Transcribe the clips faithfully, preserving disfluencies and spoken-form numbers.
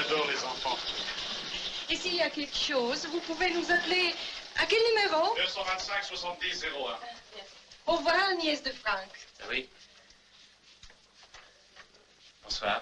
J'adore les enfants. Et s'il y a quelque chose, vous pouvez nous appeler à quel numéro? deux cent vingt-cinq soixante-dix zéro un. Au revoir, nièce de Franck. Ah oui. Bonsoir.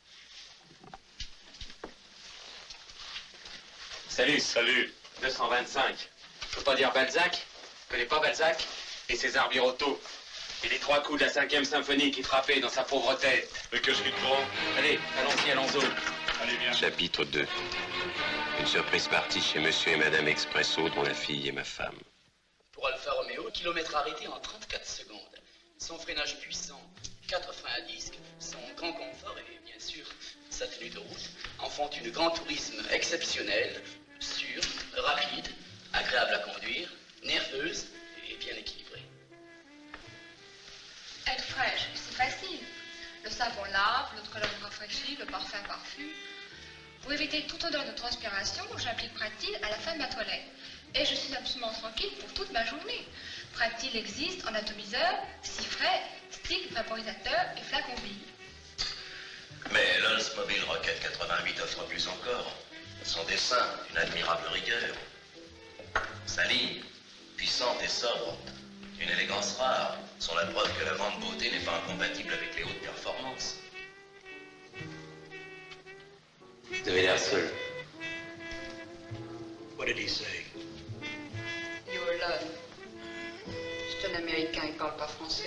Salut. Salut. deux cent vingt-cinq. Faut pas dire Balzac? Je connais pas Balzac? Et César Birotteau. Et les trois coups de la cinquième symphonie qui frappaient dans sa pauvre tête. Mais que je te prends. Allez, allons-y, allons-y. Allez, viens. Chapitre deux. Une surprise partie chez Monsieur et Madame Expresso, dont la fille est ma femme. Pour Alfa Romeo, kilomètre arrêté en trente-quatre secondes. Son freinage puissant, quatre freins à disque, son grand confort et bien sûr sa tenue de route en font une grand tourisme exceptionnelle, sûre, rapide, agréable à conduire, nerveuse et bien équilibrée. Être fraîche, c'est facile. Le savon lave, l'eau de cologne rafraîchit, le parfum parfume. Pour éviter toute odeur de transpiration, j'applique Practil à la fin de ma toilette. Et je suis absolument tranquille pour toute ma journée. Practil existe en atomiseur, sifflet, stick, vaporisateur et flacon bille. Mais l'Oldsmobile Rocket quatre-vingt-huit offre plus encore. Son dessin, une admirable rigueur. Sa ligne, puissante et sobre, une élégance rare, sont la preuve que la grande beauté n'est pas incompatible avec les hautes performances. Vous avez l'air seul. What did he say? You're alone. C'est un Américain, il parle pas français.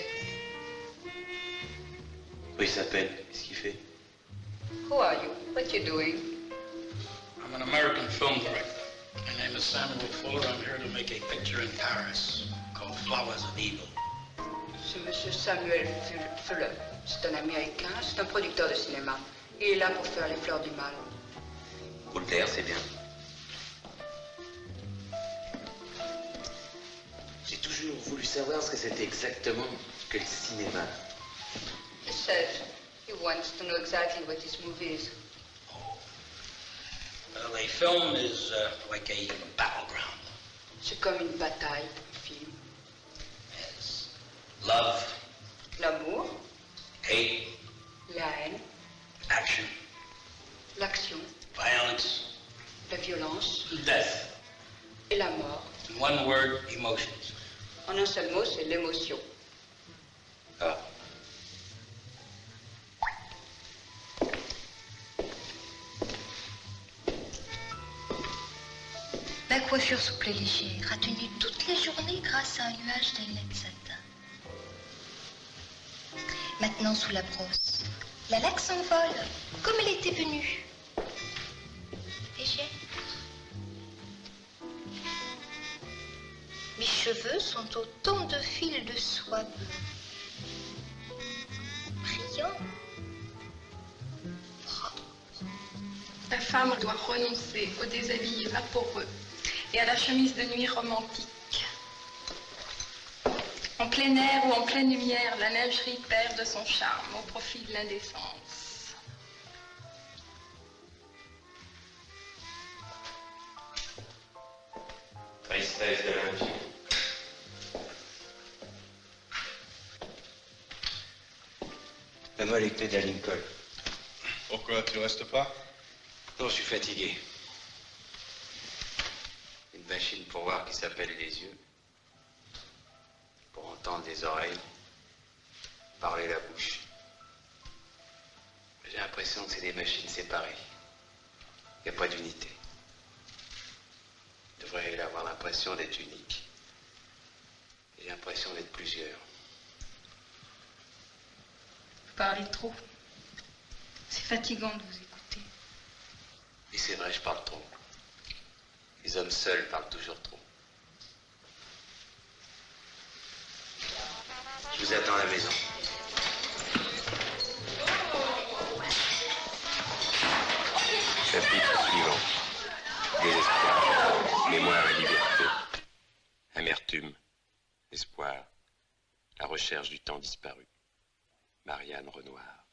Comment il s'appelle? Qu'est-ce qu'il fait? Who are you? What you doing? I'm an American film director. My name is Samuel Fuller. I'm here to make a picture in Paris called Flowers of Evil. C'est Monsieur Samuel Fuller. C'est un Américain, c'est un producteur de cinéma. Il est là pour faire les fleurs du mal. Voltaire, c'est bien. J'ai toujours voulu savoir ce que c'était exactement que le cinéma. He said he wants to know exactly what this movie is. Well, a film is uh, like a battleground. C'est comme une bataille, un film. Yes. Love, L'amour, hate, la haine, action, l'action, violence, la violence death. et la mort. In one word, emotions. En un seul mot, c'est l'émotion. Ah. Ma coiffure souple et légère a tenu toutes les journées grâce à un nuage de laine satin. Maintenant, sous la brosse, la laque s'envole comme elle était venue. Et j'ai... Mes cheveux sont autant de fils de soie brillants. La femme doit renoncer au déshabillé vaporeux et à la chemise de nuit romantique. En plein air ou en pleine lumière, la lingerie perd de son charme au profit de l'indécence. Tristesse de l'infini. Donne-moi les clés de la Lincoln. Pourquoi tu restes pas? Non, je suis fatigué. Une machine pour voir qui s'appelle les yeux. Pour entendre les oreilles. Parler la bouche. J'ai l'impression que c'est des machines séparées. Il n'y a pas d'unité. Je devrais avoir l'impression d'être unique. J'ai l'impression d'être plusieurs. Vous parlez trop. C'est fatigant de vous écouter. Et c'est vrai, je parle trop. Les hommes seuls parlent toujours trop. Je vous attends à la maison. Chapitre suivant. Désespoir, mémoire et liberté. Amertume, espoir, la recherche du temps disparu. Marianne Renoir.